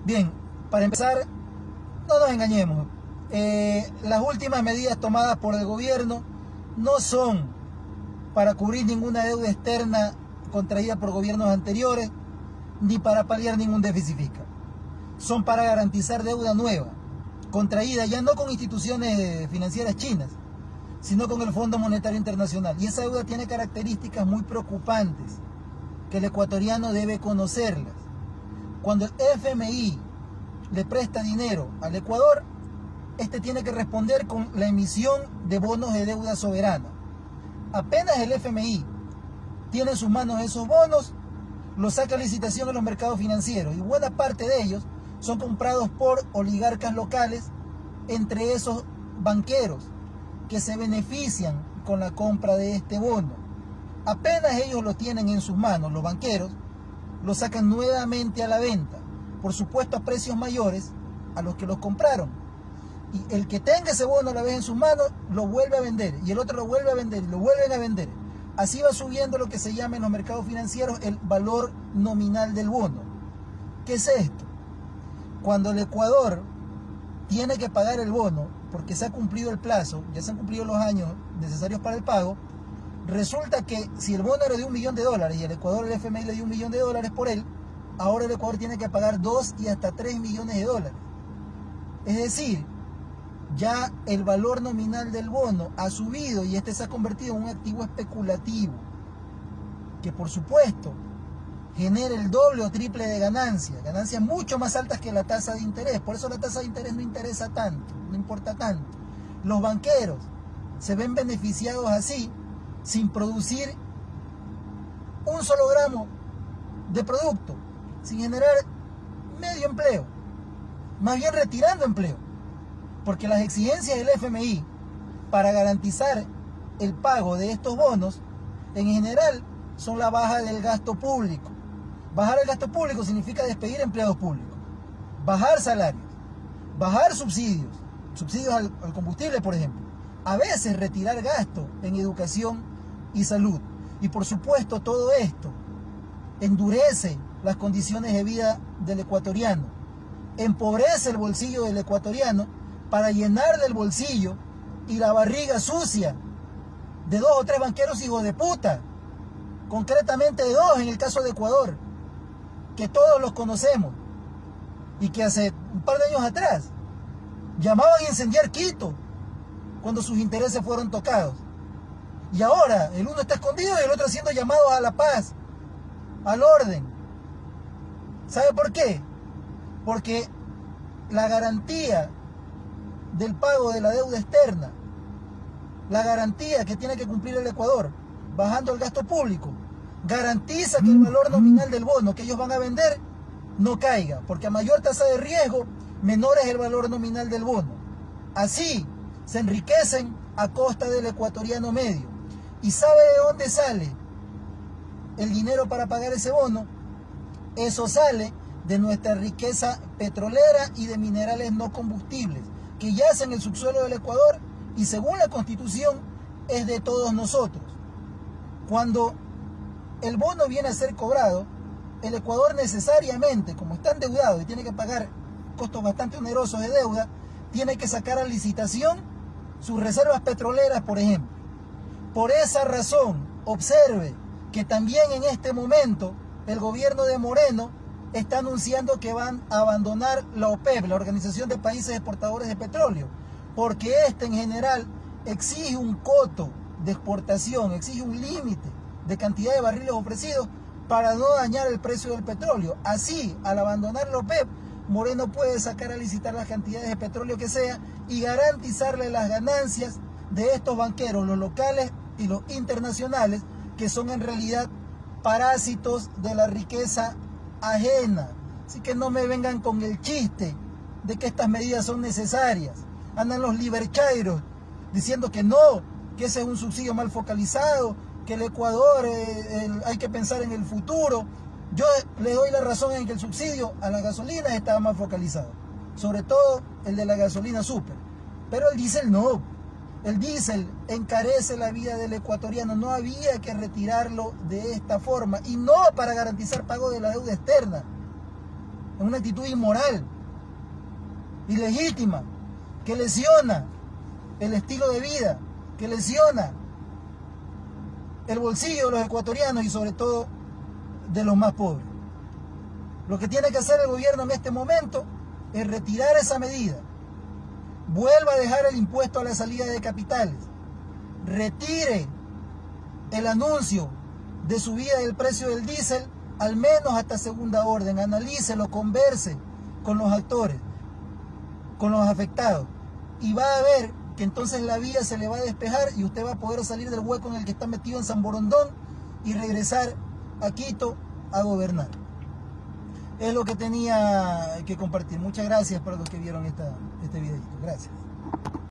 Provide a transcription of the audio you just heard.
Bien, para empezar, no nos engañemos. Las últimas medidas tomadas por el gobierno no son para cubrir ninguna deuda externa contraída por gobiernos anteriores, ni para paliar ningún déficit fiscal. Son para garantizar deuda nueva, contraída ya no con instituciones financieras chinas, sino con el Fondo Monetario Internacional. Y esa deuda tiene características muy preocupantes, que el ecuatoriano debe conocerlas. Cuando el FMI le presta dinero al Ecuador, este tiene que responder con la emisión de bonos de deuda soberana. Apenas el FMI tiene en sus manos esos bonos, los saca a licitación en los mercados financieros, y buena parte de ellos son comprados por oligarcas locales, entre esos banqueros que se benefician con la compra de este bono. Apenas ellos lo tienen en sus manos, los banqueros, lo sacan nuevamente a la venta, por supuesto a precios mayores a los que los compraron. Y el que tenga ese bono a la vez en sus manos, lo vuelve a vender, y el otro lo vuelve a vender, y lo vuelven a vender. Así va subiendo lo que se llama en los mercados financieros el valor nominal del bono. ¿Qué es esto? Cuando el Ecuador tiene que pagar el bono, porque se ha cumplido el plazo, ya se han cumplido los años necesarios para el pago, resulta que si el bono era de $1 millón y el Ecuador, el FMI le dio $1 millón por él, ahora el Ecuador tiene que pagar 2 y hasta 3 millones de dólares. Es decir, ya el valor nominal del bono ha subido y este se ha convertido en un activo especulativo, que por supuesto genera el doble o triple de ganancias mucho más altas que la tasa de interés. Por eso la tasa de interés no interesa tanto, no importa tanto. Los banqueros se ven beneficiados así, sin producir un solo gramo de producto, sin generar medio empleo, más bien retirando empleo, porque las exigencias del FMI para garantizar el pago de estos bonos, en general, son la baja del gasto público. Bajar el gasto público significa despedir empleados públicos, bajar salarios, bajar subsidios al combustible, por ejemplo. A veces retirar gasto en educación y salud. Y por supuesto todo esto endurece las condiciones de vida del ecuatoriano, empobrece el bolsillo del ecuatoriano para llenar del bolsillo y la barriga sucia de 2 o 3 banqueros hijos de puta, concretamente de 2 en el caso de Ecuador, que todos los conocemos y que hace un par de años atrás llamaban a incendiar Quito cuando sus intereses fueron tocados. Y ahora el uno está escondido y el otro haciendo llamados a la paz, al orden. ¿Sabe por qué? Porque la garantía del pago de la deuda externa, la garantía que tiene que cumplir el Ecuador, bajando el gasto público, garantiza que el valor nominal del bono que ellos van a vender no caiga, porque a mayor tasa de riesgo, menor es el valor nominal del bono. Así se enriquecen a costa del ecuatoriano medio. ¿Y sabe de dónde sale el dinero para pagar ese bono? Eso sale de nuestra riqueza petrolera y de minerales no combustibles, que yacen en el subsuelo del Ecuador y según la Constitución es de todos nosotros. Cuando el bono viene a ser cobrado, el Ecuador necesariamente, como está endeudado y tiene que pagar costos bastante onerosos de deuda, tiene que sacar a licitación sus reservas petroleras, por ejemplo. Por esa razón, observe que también en este momento el gobierno de Moreno está anunciando que van a abandonar la OPEP, la Organización de Países Exportadores de Petróleo, porque en general exige un coto de exportación, exige un límite de cantidad de barriles ofrecidos para no dañar el precio del petróleo. Así, al abandonar la OPEP, Moreno puede sacar a licitar las cantidades de petróleo que sea y garantizarle las ganancias de estos banqueros, los locales y los internacionales, que son en realidad parásitos de la riqueza ajena. Así que no me vengan con el chiste de que estas medidas son necesarias. Andan los liberchairos diciendo que no, que ese es un subsidio mal focalizado, que el Ecuador hay que pensar en el futuro. Yo le doy la razón en que el subsidio a las gasolinas estaba mal focalizado, sobre todo el de la gasolina super, pero el diésel no. El diésel encarece la vida del ecuatoriano, no había que retirarlo de esta forma, y no para garantizar pago de la deuda externa. es una actitud inmoral, ilegítima, que lesiona el estilo de vida, que lesiona el bolsillo de los ecuatorianos y sobre todo de los más pobres. Lo que tiene que hacer el gobierno en este momento es retirar esa medida. Vuelva a dejar el impuesto a la salida de capitales. Retire el anuncio de subida del precio del diésel, al menos hasta segunda orden. Analícelo, converse con los actores, con los afectados. Y va a ver que entonces la vía se le va a despejar y usted va a poder salir del hueco en el que está metido en San Borondón y regresar a Quito a gobernar. Es lo que tenía que compartir. Muchas gracias para los que vieron este videito. Gracias.